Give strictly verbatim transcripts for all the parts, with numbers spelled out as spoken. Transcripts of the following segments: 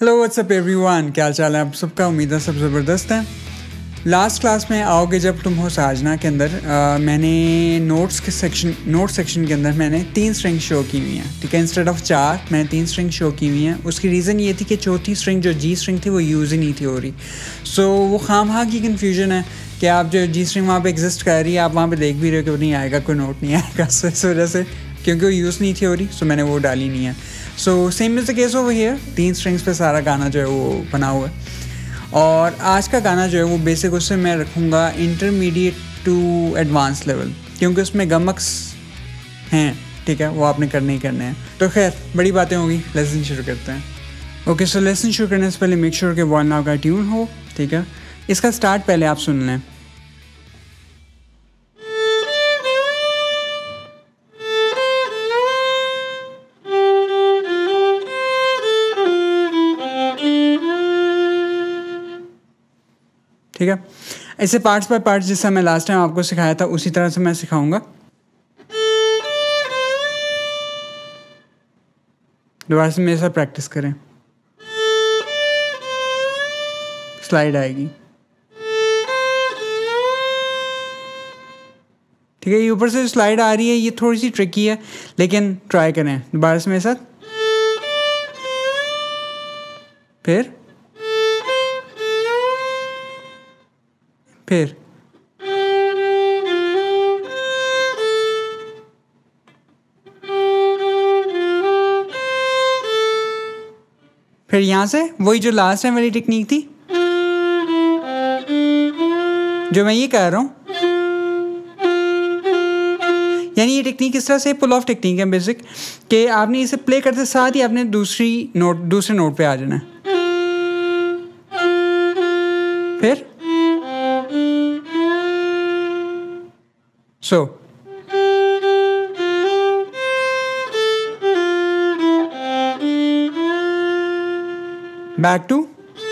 Hello what's up everyone, क्या चाल है आप सबका। उम्मीद है सब ज़बरदस्त है। लास्ट क्लास में आओगे जब तुम हो साजना के अंदर आ, मैंने नोट्स के सेक्शन नोट सेक्शन के अंदर मैंने तीन स्ट्रिंग शो की हुई हैं, ठीक है। इंस्टेड ऑफ चार मैंने तीन स्ट्रिंग शो की हुई हैं। उसकी रीज़न ये थी कि चौथी स्ट्रिंग जो जी स्ट्रिंग थी वो यूज़ ही नहीं थी हो रही। सो so, वो खामखा की कन्फ्यूजन है कि आप जो जी स्ट्रिंग वहाँ पे एग्जिस्ट कर रही है, आप वहाँ पे देख भी रहे हो कि नहीं आएगा, कोई नोट नहीं आएगा। सो इस वजह से क्योंकि वो यूज़ नहीं थी हो रही, सो मैंने वो डाली नहीं है। So same is the case over here, तीन स्ट्रिंग्स पे सारा गाना जो है वो बना हुआ है। और आज का गाना जो है वो बेसिक उससे मैं रखूँगा इंटरमीडिएट टू एडवांस लेवल, क्योंकि उसमें गमक्स हैं, ठीक है, वो आपने करने ही करने हैं। तो खैर बड़ी बातें होगी, लेसन शुरू करते हैं। ओके, सो लेसन शुरू करने से पहले मेक श्योर कि वन नाउ का ट्यून हो, ठीक है। इसका स्टार्ट पहले आप सुन लें। ठीक है, ऐसे पार्ट्स बाय पार्ट्स जैसा मैं लास्ट टाइम आपको सिखाया था उसी तरह से मैं सिखाऊंगा। दोबारा से मेरे साथ प्रैक्टिस करें। स्लाइड आएगी, ठीक है। ये ऊपर से स्लाइड आ रही है, ये थोड़ी सी ट्रिकी है, लेकिन ट्राई करें दोबारा से मेरे साथ। फिर फिर फिर यहाँ से वही जो लास्ट टाइम वाली टेक्निक थी जो मैं ये कह रहा हूँ, यानी ये टेक्निक इस तरह से पुल ऑफ टेक्निक है बेसिक, कि आपने इसे प्ले करते साथ ही आपने दूसरी नोट दूसरे नोट पे आ जाना है। फिर सो so, back to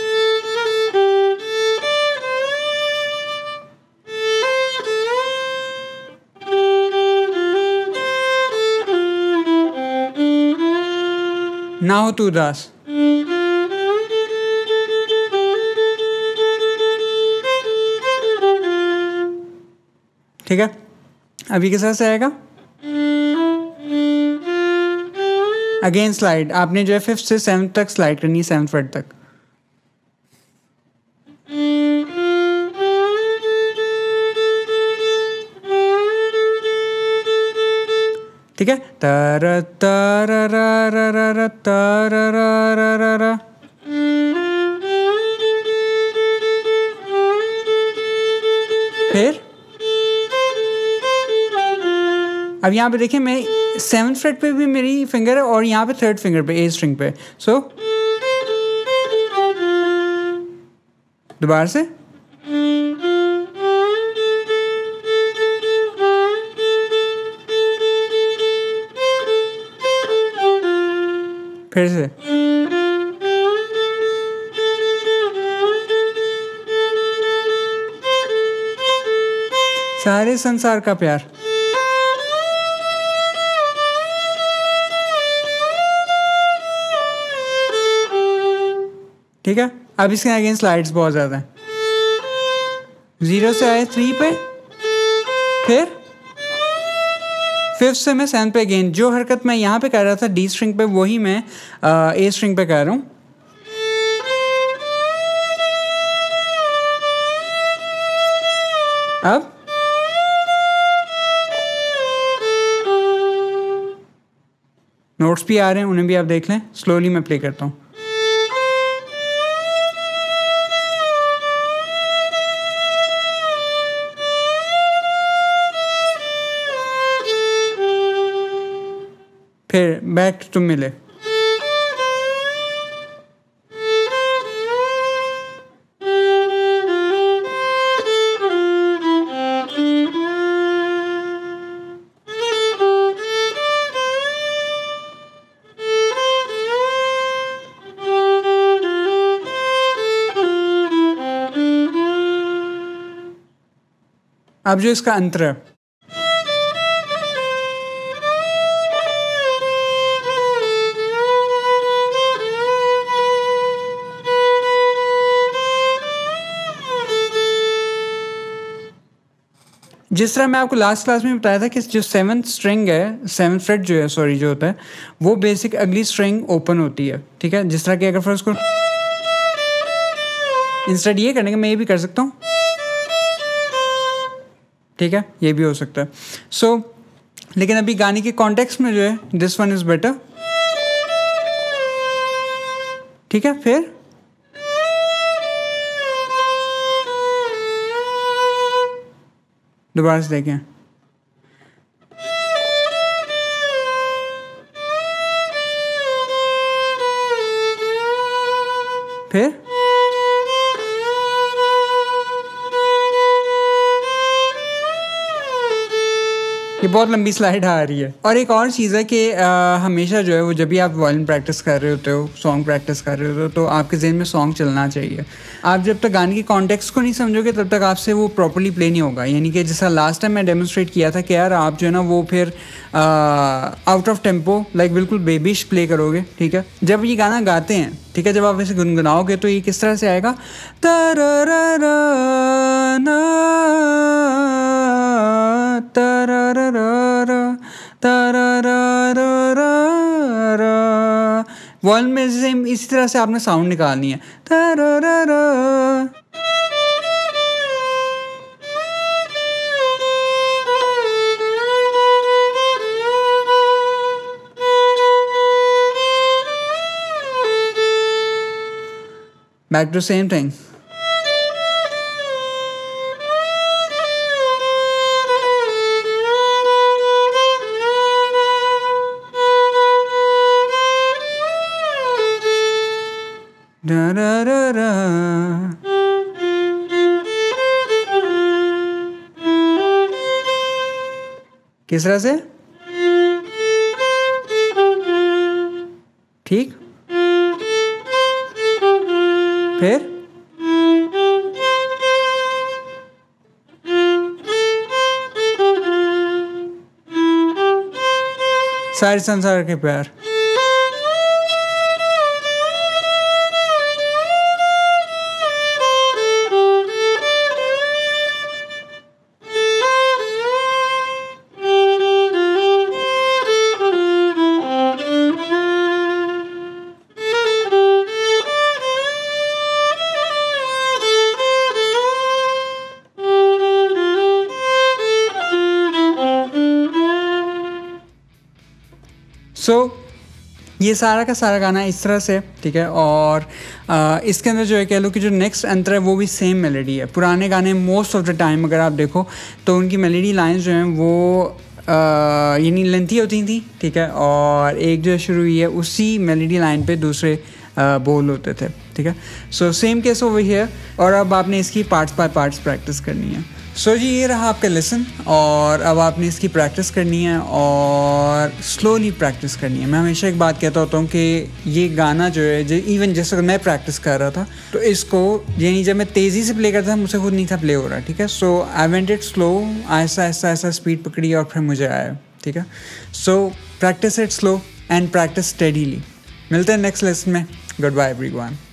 now to das, ठीक है। अभी के साथ से आएगा अगेन स्लाइड। आपने जो है फिफ्थ से सेवन्थ तक स्लाइड करनी है, सेवन्थ फ्रेट तक। ठीक है, तर तर र तर र। फिर अब यहाँ पे देखें, मैं सेवन्थ फ्रेट पे भी मेरी फिंगर है और यहाँ पे थर्ड फिंगर पे ए स्ट्रिंग पे। सो so, दोबारा से फिर से सारे संसार का प्यार। ठीक है, अब इसके अगेंस्ट स्लाइड्स बहुत ज़्यादा हैं। जीरो से आए थ्री पे, फिर फिफ्थ से मैं सेवन पे अगेन। जो हरकत मैं यहाँ पे कर रहा था डी स्ट्रिंग पे, वही मैं ए स्ट्रिंग पे कर रहा हूँ। अब नोट्स भी आ रहे हैं, उन्हें भी आप देख लें। स्लोली मैं प्ले करता हूँ। फिर बैक टू मिले। अब जो इसका अंतर है, जिस तरह मैं आपको लास्ट क्लास में बताया था कि जो सेवन्थ स्ट्रिंग है, सेवन्थ फ्रेट जो है सॉरी जो होता है, वो बेसिक अगली स्ट्रिंग ओपन होती है, ठीक है। जिस तरह कि अगर फिर उसको इंस्टेड ये करने के मैं ये भी कर सकता हूँ, ठीक है, ये भी हो सकता है। सो so, लेकिन अभी गाने के कॉन्टेक्स्ट में जो है दिस वन इज बेटर, ठीक है। फिर दोबारा से देखें, फिर ये बहुत लंबी स्लाइड आ रही है। और एक और चीज़ है कि हमेशा जो है वो जब भी आप वायलिन प्रैक्टिस कर रहे होते हो, सॉन्ग प्रैक्टिस कर रहे होते हो, तो आपके जहन में सॉन्ग चलना चाहिए। आप जब तक गाने की कॉन्टेक्स्ट को नहीं समझोगे तब तक आपसे वो प्रॉपर्ली प्ले नहीं होगा। यानी कि जैसा लास्ट टाइम मैं डेमोन्स्ट्रेट किया था कि यार आप जो है ना वो फिर आउट ऑफ टेम्पो लाइक बिल्कुल बेबिश प्ले करोगे, ठीक है। जब ये गाना गाते हैं, ठीक है, जब आप इसे गुनगुनाओगे तो ये किस तरह से आएगा, तररररना वॉल में सेम इसी तरह से आपने साउंड निकालनी है, तररररा। Back to same thing. Da da da da. किस तरह से? ठीक, फिर सारे संसार के प्यार, सो so, ये सारा का सारा गाना इस तरह से, ठीक है। और आ, इसके अंदर जो है कह लो कि जो नेक्स्ट अंतर है वो भी सेम मेलोडी है। पुराने गाने मोस्ट ऑफ द टाइम अगर आप देखो तो उनकी मेलोडी लाइंस जो हैं वो यानी लेंथी होती थी, ठीक है, और एक जो शुरू हुई है उसी मेलोडी लाइन पे दूसरे आ, बोल होते थे, ठीक है। So same case over here. और अब आपने इसकी पार्ट्स बाय पार्ट्स प्रैक्टिस करनी है। सो so, जी ये रहा आपका लेसन, और अब आपने इसकी प्रैक्टिस करनी है और स्लोली प्रैक्टिस करनी है। मैं हमेशा एक बात कहता होता हूँ कि ये गाना जो है जो इवन जैसे मैं प्रैक्टिस कर रहा था तो इसको यानी जब मैं तेज़ी से प्ले करता था मुझसे खुद नहीं था प्ले हो रहा, ठीक है। So I went it slow, ऐसा ऐसा ऐसा स्पीड पकड़ी और फिर मुझे आया, ठीक है। So practice it slow and practice steadily. मिलते हैं नेक्स्ट लेसन में। Good bye everyone.